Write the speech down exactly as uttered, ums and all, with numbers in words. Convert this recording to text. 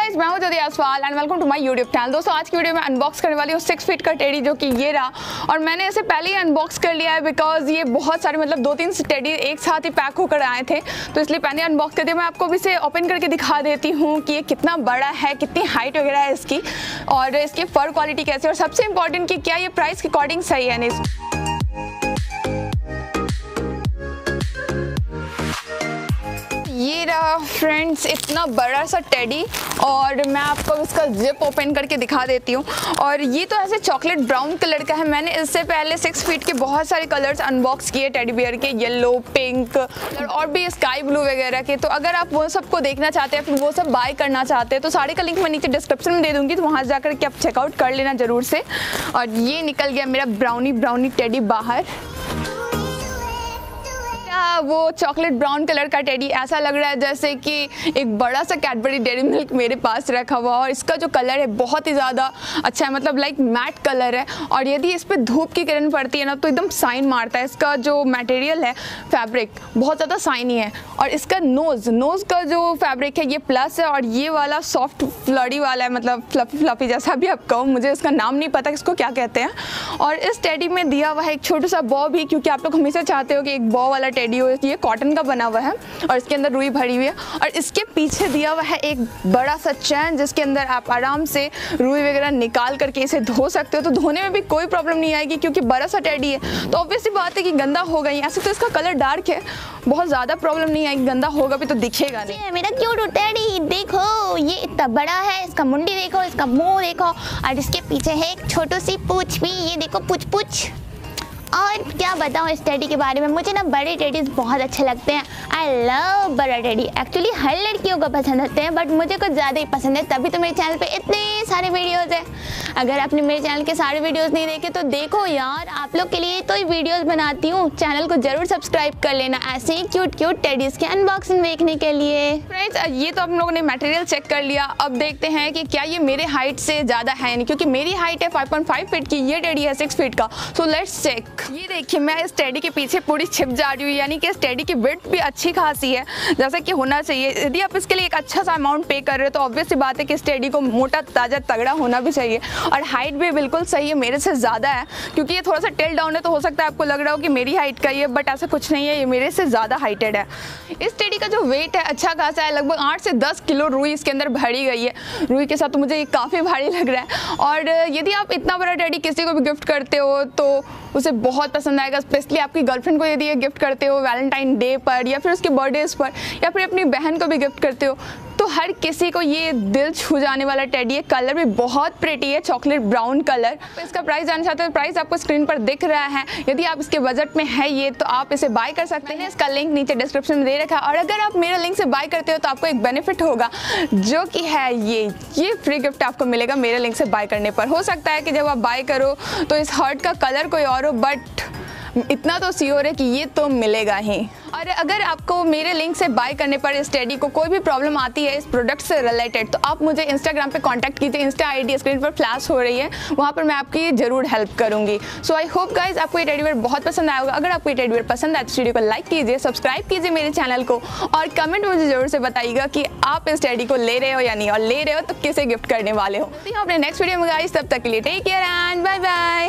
Guys, मैं हूं Jyoti Aswal and welcome to my YouTube channel. दोस्तों, आज की वीडियो में अनबॉक्स करने वाली हूँ सिक्स फीट का टेडी, जो कि ये रहा। और मैंने इसे पहले ही अनबॉक्स कर लिया है बिकॉज ये बहुत सारे मतलब दो तीन टेडी एक साथ ही पैक होकर आए थे, तो इसलिए पहले अनबॉक्स कर दिया। मैं आपको भी इसे ओपन करके दिखा देती हूँ कि ये कितना बड़ा है, कितनी हाइट वगैरह है इसकी, और इसकी फर क्वालिटी कैसी है, और सबसे इंपॉर्टेंट कि क्या ये प्राइस के अकॉर्डिंग सही है नहीं। ये रहा फ्रेंड्स इतना बड़ा सा टेडी, और मैं आपको इसका जिप ओपन करके दिखा देती हूँ। और ये तो ऐसे चॉकलेट ब्राउन कलर का है। मैंने इससे पहले सिक्स फीट के बहुत सारे कलर्स अनबॉक्स किए टेडी बियर के, येलो, पिंक और भी स्काई ब्लू वगैरह के। तो अगर आप वो सबको देखना चाहते हैं, फिर वो सब बाय करना चाहते हैं, तो सारे का लिंक मैं नीचे डिस्क्रिप्शन में दे दूँगी, तो वहाँ जाकर के आप चेकआउट कर लेना ज़रूर से। और ये निकल गया मेरा ब्राउनी ब्राउनी टेडी बाहर। वो चॉकलेट ब्राउन कलर का टेडी ऐसा लग रहा है जैसे कि एक बड़ा सा कैडबरी डेयरी मिल्क मेरे पास रखा हुआ, और इसका जो कलर है बहुत ही ज़्यादा अच्छा है, मतलब लाइक मैट कलर है। और यदि इस पर धूप की किरण पड़ती है ना तो एकदम साइन मारता है। इसका जो मटेरियल है फैब्रिक बहुत ज़्यादा साइनी है। और इसका नोज़ नोज़ का जो फैब्रिक है ये प्लस है, और ये वाला सॉफ्ट फ्लडी वाला है, मतलब फ्लफी फ्लफी जैसा भी आप कहो, मुझे इसका नाम नहीं पता इसको क्या कहते हैं। और इस टेडी में दिया हुआ है एक छोटा सा बॉ भी, क्योंकि आप लोग हमेशा चाहते हो कि एक बॉ वाला टेडी हो। ये कॉटन का बना हुआ है और इसके अंदर रुई भरी हुई है, और इसके पीछे दिया हुआ है एक बड़ा सा चैन, जिसके अंदर आप आराम से रुई वगैरह निकाल करके इसे धो सकते हो। तो धोने में भी कोई प्रॉब्लम नहीं आएगी, क्योंकि बड़ा सा टेडी है तो ऑब्वियसली बात है कि गंदा होगा ही। ऐसे तो इसका कलर डार्क है, बहुत ज़्यादा प्रॉब्लम नहीं आएगी, गंदा होगा भी तो दिखेगा नहीं। मेरा क्यूट टेडी देखो, ये इतना बड़ा है, इसका मुंडी देखो, इसका मुंह देखो, और इसके पीछे है एक छोटी सी पूंछ भी, ये देखो पूछ पूछ। और क्या बताऊँ इस टेडी के बारे में, मुझे ना बड़े टेडीज बहुत अच्छे लगते हैं। आई लव बड़ा टेडी। एक्चुअली हर लड़कियों को पसंद होते हैं, बट मुझे कुछ ज़्यादा ही पसंद है, तभी तो मेरे चैनल पे इतने सारे वीडियोस हैं। अगर आपने मेरे चैनल के सारे वीडियोस नहीं देखे तो देखो यार, आप लोग के लिए तो ही वीडियोस बनाती हूँ। चैनल को जरूर सब्सक्राइब कर लेना ऐसे ही क्यूट क्यूट टेडीज के अनबॉक्सिंग देखने के लिए। फ्रेंड्स, ये तो हम लोगों ने मटेरियल चेक कर लिया। अब देखते हैं कि क्या ये मेरे हाइट से ज़्यादा है नहीं, क्योंकि मेरी हाइट है फाइव पॉइंट फाइव फीट की, ये टेडी है सिक्स फीट का। So let's check. ये देखिए, मैं इस टेडी के पीछे पूरी छिप जा रही हूँ, यानी कि इस टेडी की विड्थ भी अच्छी खासी है, जैसा कि होना चाहिए। यदि आप इसके लिए एक अच्छा सा अमाउंट पे कर रहे हो तो ऑब्वियसली बात है कि इस टेडी को मोटा ताजा तगड़ा होना भी चाहिए। और हाइट भी बिल्कुल सही है, मेरे से ज़्यादा है, क्योंकि ये थोड़ा सा टेल डाउन है, तो हो सकता है आपको लग रहा हो कि मेरी हाइट का ही है, बट ऐसा कुछ नहीं है, ये मेरे से ज़्यादा हाइटेड है। इस टेडी का जो वेट है अच्छा खासा है, लगभग आठ से दस किलो रुई इसके अंदर भरी गई है। रुई के साथ तो मुझे ये काफ़ी भारी लग रहा है। और यदि आप इतना बड़ा टेडी किसी को भी गिफ्ट करते हो तो उसे बहुत पसंद आएगा, स्पेशली आपकी गर्लफ्रेंड को यदि ये गिफ्ट करते हो वैलेंटाइन डे पर, या फिर उसके बर्थडेज पर, या फिर अपनी बहन को भी गिफ्ट करते हो, तो हर किसी को ये दिल छू जाने वाला टेडी है। कलर भी बहुत प्रिटी है, चॉकलेट ब्राउन कलर। तो इसका प्राइस जानना चाहते हो, प्राइस आपको स्क्रीन पर दिख रहा है। यदि आप इसके बजट में है ये, तो आप इसे बाय कर सकते हैं। इसका लिंक नीचे डिस्क्रिप्शन में दे रखा है। और अगर आप मेरे लिंक से बाय करते हो तो आपको एक बेनिफिट होगा, जो कि है ये ये फ्री गिफ्ट आपको मिलेगा मेरे लिंक से बाय करने पर। हो सकता है कि जब आप बाय करो तो इस हर्ट का कलर कोई और हो, बट इतना तो श्योर है कि ये तो मिलेगा ही। और अगर आपको मेरे लिंक से बाय करने पर इस टेडी को कोई भी प्रॉब्लम आती है इस प्रोडक्ट से रिलेटेड, तो आप मुझे इंस्टाग्राम पे कांटेक्ट कीजिए। इंस्टा आईडी स्क्रीन पर फ्लैश हो रही है, वहाँ पर मैं आपकी जरूर हेल्प करूँगी। सो आई होप गाइज आपको ये टेडी वेयर बहुत पसंद आया होगा। अगर आपको ये टेडी वेयर पसंद आए तो वीडियो को लाइक कीजिए, सब्सक्राइब कीजिए मेरे चैनल को, और कमेंट में मुझे जरूर से बताइएगा कि आप इस टेडी को ले रहे हो या नहीं, और ले रहे हो तो किसे गिफ्ट करने वाले हो। तो अपने नेक्स्ट वीडियो में गाइज, तब तक के लिए take care and bye bye.